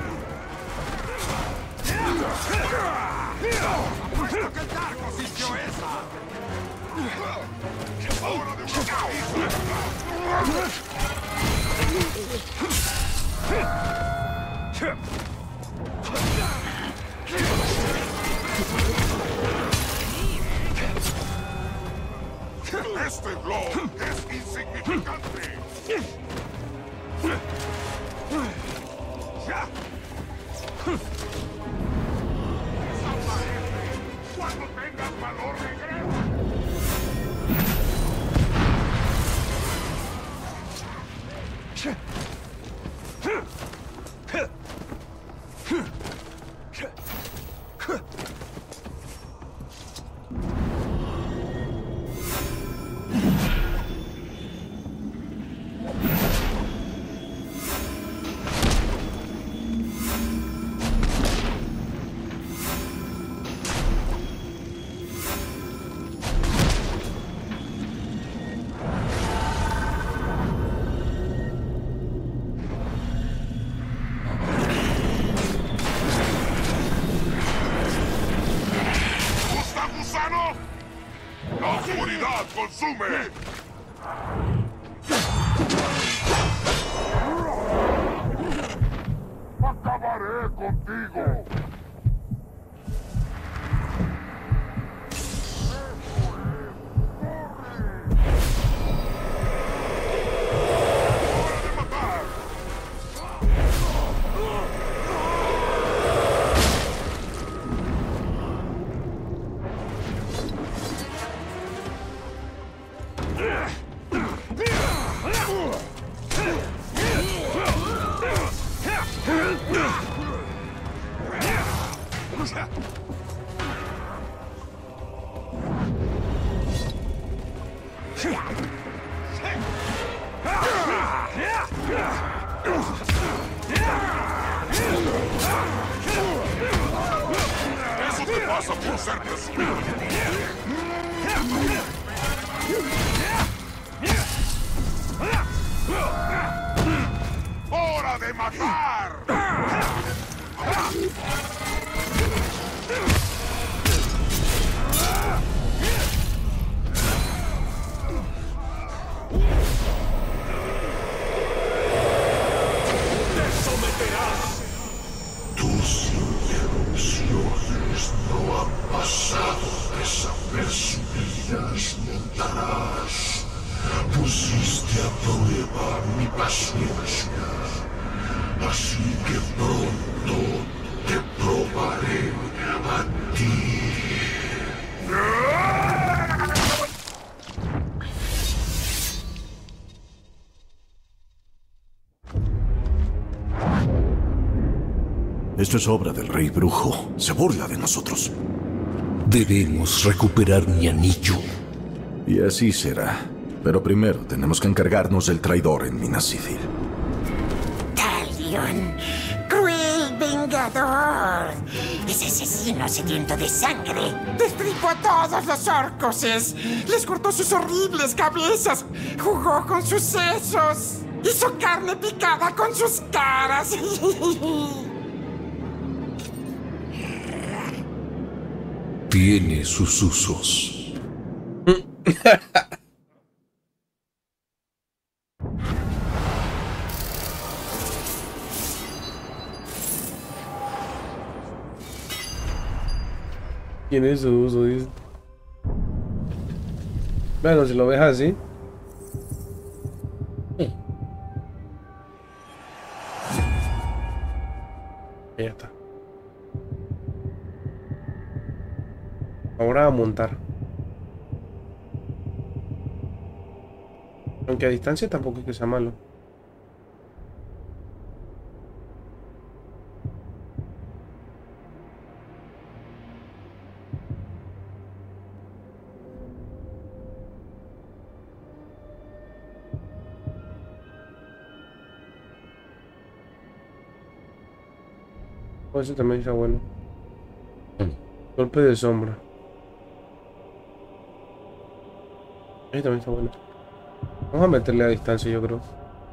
¡Apuesto que el Darko sintió esa! ¡Ahora de Este globo es insignificante. Cuando tengas valor, regresa. ¡Consume! ¡Acabaré contigo! Eso te pasa por ser presumido. ¡Hora de matar! Tus interrupciones no han pasado desapercibidas, Montaraz. Pusiste a prueba mi paciencia, así que pronto te probaré a ti. Esto es obra del rey brujo. Se burla de nosotros. Debemos recuperar mi anillo. Y así será. Pero primero tenemos que encargarnos del traidor en Minas Ithil. Talion, cruel vengador. Ese asesino sediento de sangre destripó a todos los orcoses. Les cortó sus horribles cabezas. Jugó con sus sesos. Hizo carne picada con sus caras. Tiene sus usos. Tiene su uso, dice. Bueno, si lo ves así. Ya está. Ahora a montar. Aunque a distancia tampoco es que sea malo. Oh, ese también está bueno. Golpe de sombra. Ese también está bueno. Vamos a meterle a distancia, yo creo.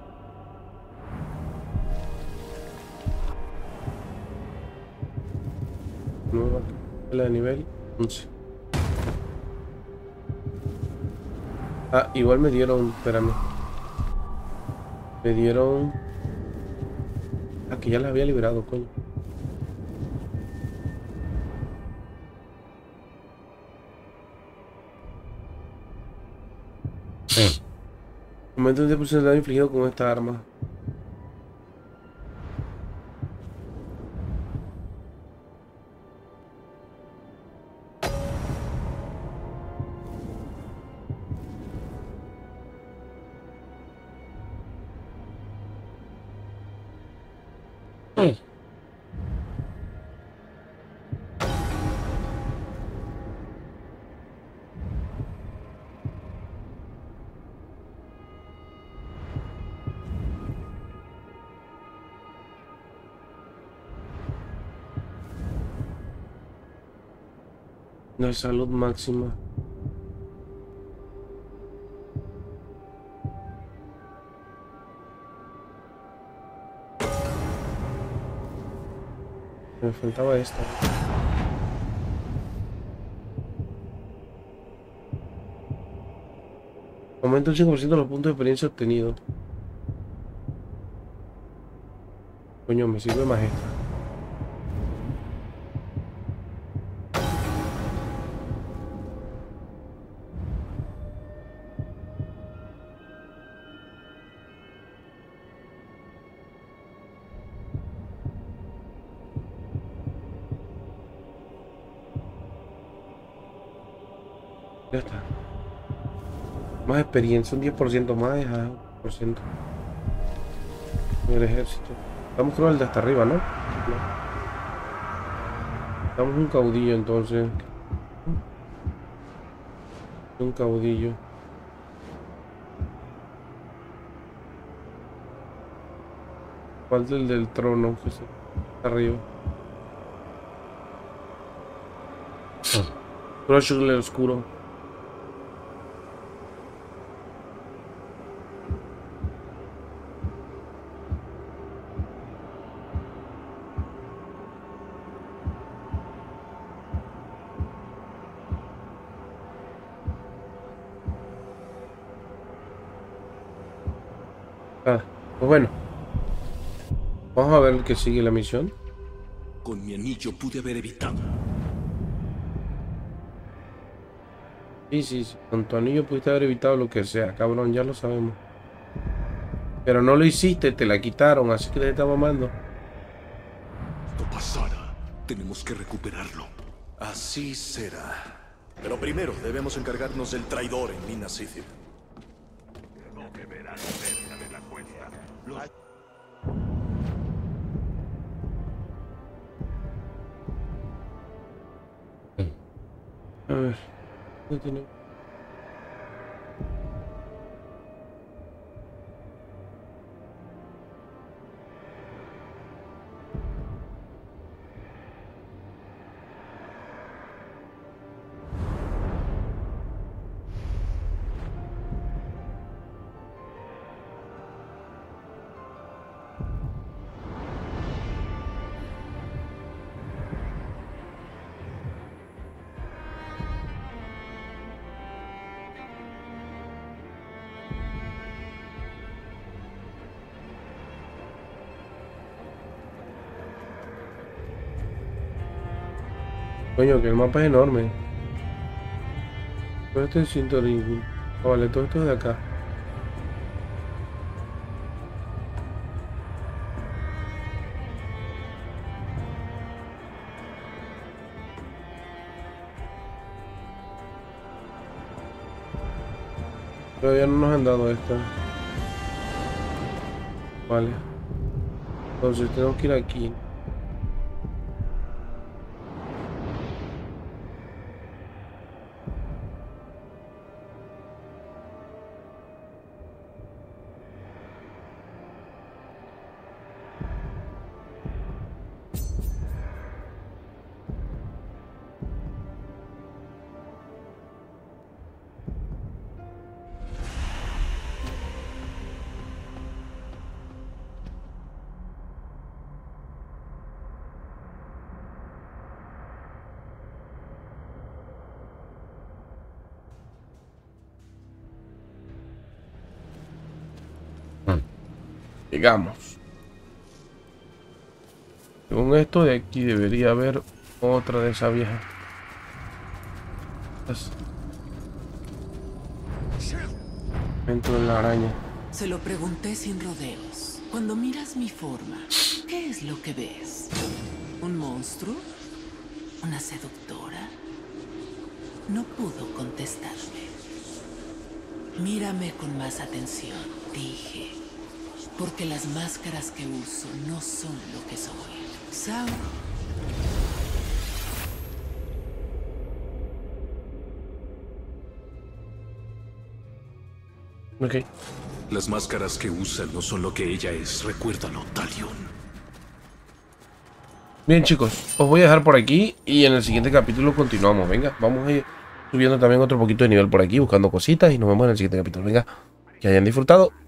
Nueva la de nivel once. Ah, igual me dieron, espérame. Me dieron... Ah, que ya las había liberado, coño. Aumenta un diez por ciento de daño infligido con esta arma. No hay salud máxima. Me faltaba esta. Aumenta un cinco por ciento de los puntos de experiencia obtenidos. Coño, me sirve más esta. Ya está. Más experiencia, un diez por ciento más, es a por ciento. El ejército. Estamos creo el de hasta arriba, ¿no? Estamos un caudillo entonces. Un caudillo. Falta el del trono, que está arriba. Crusher el oscuro. Ah, pues bueno. Vamos a ver el que sigue la misión. Con mi anillo pude haber evitado. Sí, sí, sí. Con tu anillo pudiste haber evitado lo que sea, cabrón, ya lo sabemos. Pero no lo hiciste, te la quitaron, así que te está mamando. Esto pasará. Tenemos que recuperarlo. Así será. Pero primero debemos encargarnos del traidor en Minas Ithil. Lo que verás cerca de la cuesta. Los... A ver, ¿dónde tiene? Coño, que el mapa es enorme. Todo esto es Sintorín. Oh, vale, todo esto es de acá. Todavía no nos han dado esta. Vale. Entonces tenemos que ir aquí. Llegamos. Según esto de aquí debería haber otra de esas viejas. Dentro de la araña. Se lo pregunté sin rodeos. Cuando miras mi forma, ¿qué es lo que ves? ¿Un monstruo? ¿Una seductora? No pudo contestarme. Mírame con más atención, dije. Porque las máscaras que uso no son lo que soy. Sao. Ok. Las máscaras que usa no son lo que ella es. Recuérdalo, Talion. Bien, chicos, os voy a dejar por aquí y en el siguiente capítulo continuamos. Venga, vamos a ir subiendo también otro poquito de nivel por aquí, buscando cositas y nos vemos en el siguiente capítulo. Venga, que hayan disfrutado.